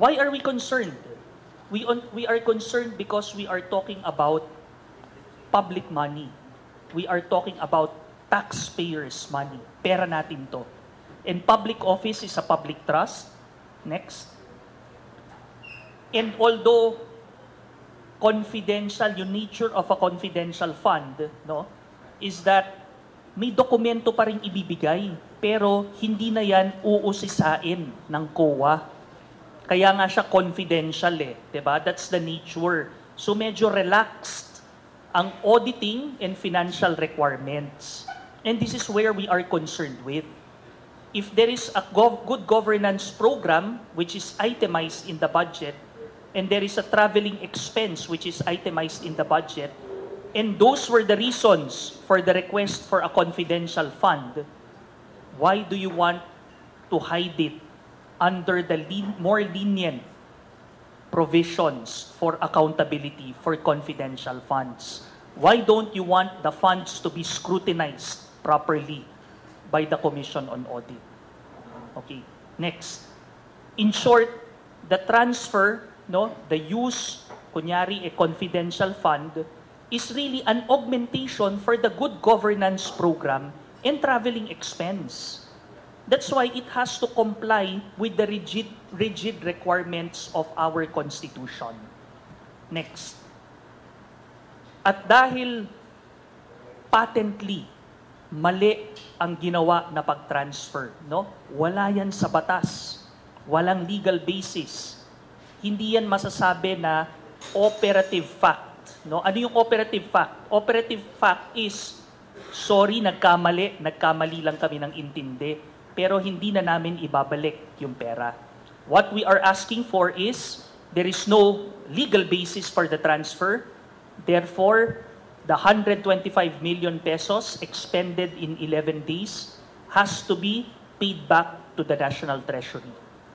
Why are we concerned? We are concerned because we are talking about public money. We are talking about taxpayers' money. Pera natin to. And public office is a public trust. Next. And although confidential, yung nature of a confidential fund, no, is that may dokumento pa rin ibibigay, pero hindi na yan uusisain ng COA. Kaya nga siya confidential eh, 'di ba? That's the nature. So medyo relaxed ang auditing and financial requirements. And this is where we are concerned with. If there is a good governance program which is itemized in the budget, and there is a traveling expense which is itemized in the budget, and those were the reasons for the request for a confidential fund, why do you want to hide it under the more lenient provisions for accountability for confidential funds? Why don't you want the funds to be scrutinized properly by the Commission on Audit? Okay, next. In short, the transfer, no, the use, kunyari, a confidential fund, is really an augmentation for the good governance program and traveling expense. That's why it has to comply with the rigid requirements of our Constitution. Next. At dahil patently mali ang ginawa na pag-transfer, no? Wala yan sa batas. Walang legal basis. Hindi yan masasabi na operative fact, no? Ano yung operative fact? Operative fact is, sorry, nagkamali lang kami ng intindi, pero hindi na namin ibabalik yung pera. What we are asking for is, there is no legal basis for the transfer. Therefore, the 125 million pesos expended in 11 days has to be paid back to the National Treasury.